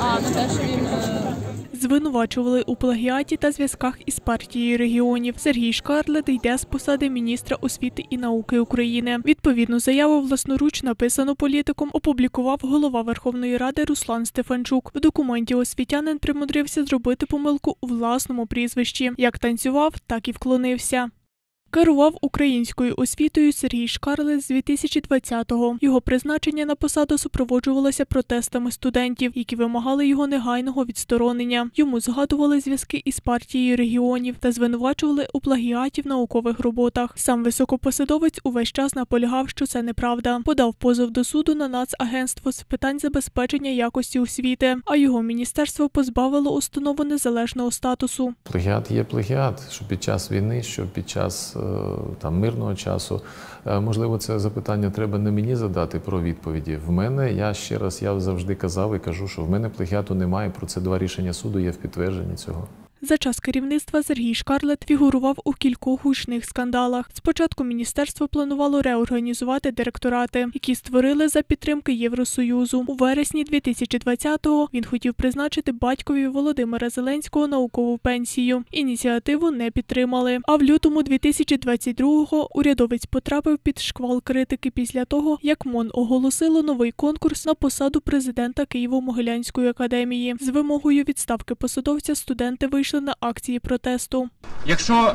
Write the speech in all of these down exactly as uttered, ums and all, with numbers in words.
а на те, що він е... Звинувачували у плагіаті та зв'язках із партією регіонів. Сергій Шкарлет йде з посади міністра освіти і науки України. Відповідну заяву власноруч написану політиком опублікував голова Верховної Ради Руслан Стефанчук. В документі освітянин примудрився зробити помилку у власному прізвищі. Як танцював, так і вклонився. Керував українською освітою Сергій Шкарлет з дві тисячі двадцятого. Його призначення на посаду супроводжувалося протестами студентів, які вимагали його негайного відсторонення. Йому згадували зв'язки із партією регіонів та звинувачували у плагіаті в наукових роботах. Сам високопосадовець увесь час наполягав, що це неправда. Подав позов до суду на Нацагентство з питань забезпечення якості освіти, а його міністерство позбавило установу незалежного статусу. Плагіат є плагіат, що під час війни, що під час там мирного часу. Можливо, це запитання треба не мені задати про відповіді. В мене, я ще раз, я завжди казав і кажу, що в мене плагіату немає, про це два рішення суду є в підтвердженні цього. За час керівництва Сергій Шкарлет фігурував у кількох гучних скандалах. Спочатку міністерство планувало реорганізувати директорати, які створили за підтримки Євросоюзу. У вересні дві тисячі двадцятого він хотів призначити батькові Володимира Зеленського наукову пенсію. Ініціативу не підтримали. А в лютому дві тисячі двадцять другого урядовець потрапив під шквал критики після того, як МОН оголосило новий конкурс на посаду президента Києво-Могилянської академії. З вимогою відставки посадовця студенти вийшли на акції протесту. Якщо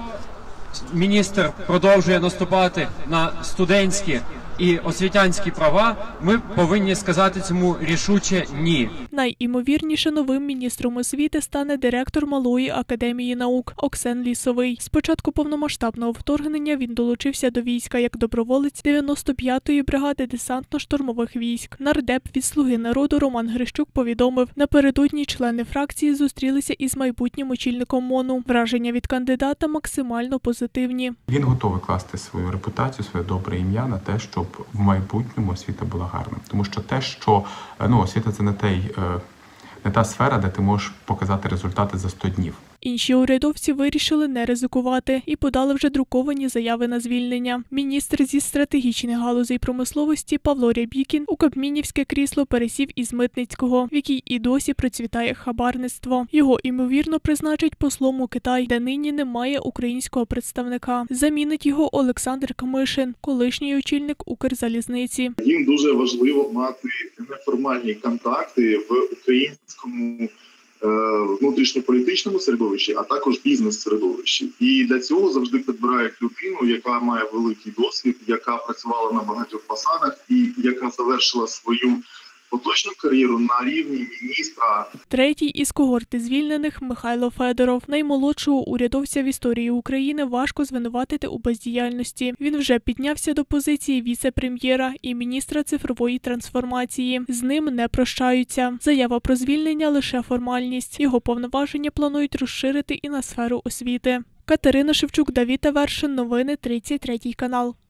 міністр продовжує наступати на студентські і освітянські права, ми повинні сказати цьому рішуче «ні». Найімовірніше новим міністром освіти стане директор Малої академії наук Оксен Лісовий. З початку повномасштабного вторгнення він долучився до війська як доброволець дев'яносто п'ятої бригади десантно-штурмових військ. Нардеп від «Слуги народу» Роман Грищук повідомив, напередодні члени фракції зустрілися із майбутнім очільником МОНу. Враження від кандидата максимально позитивні. Він готовий класти свою репутацію, своє добре ім'я на те, щоб в майбутньому освіта була гарна. Тому що те, що ну, освіта – це не, той, не та сфера, де ти можеш показати результати за сто днів. Інші урядовці вирішили не ризикувати і подали вже друковані заяви на звільнення. Міністр зі стратегічних галузей промисловості Павло Рябікін у кабмінівське крісло пересів із Митницького, в якій і досі процвітає хабарництво. Його, ймовірно, призначать послом у Китай, де нині немає українського представника. Замінить його Олександр Камишин, колишній очільник Укрзалізниці. Їм дуже важливо мати неформальні контакти в українському внутрішньополітичному середовищі, а також бізнес-середовищі. І для цього завжди підбирають людину, яка має великий досвід, яка працювала на багатьох посадах і яка завершила свою поточну кар'єру на рівні міністра. Третій із когорти звільнених – Михайло Федоров. Наймолодшого урядовця в історії України важко звинуватити у бездіяльності. Він вже піднявся до позиції віце-прем'єра і міністра цифрової трансформації. З ним не прощаються. Заява про звільнення – лише формальність. Його повноваження планують розширити і на сферу освіти. Катерина Шевчук, Давид Авершин. Новини тридцять третій канал.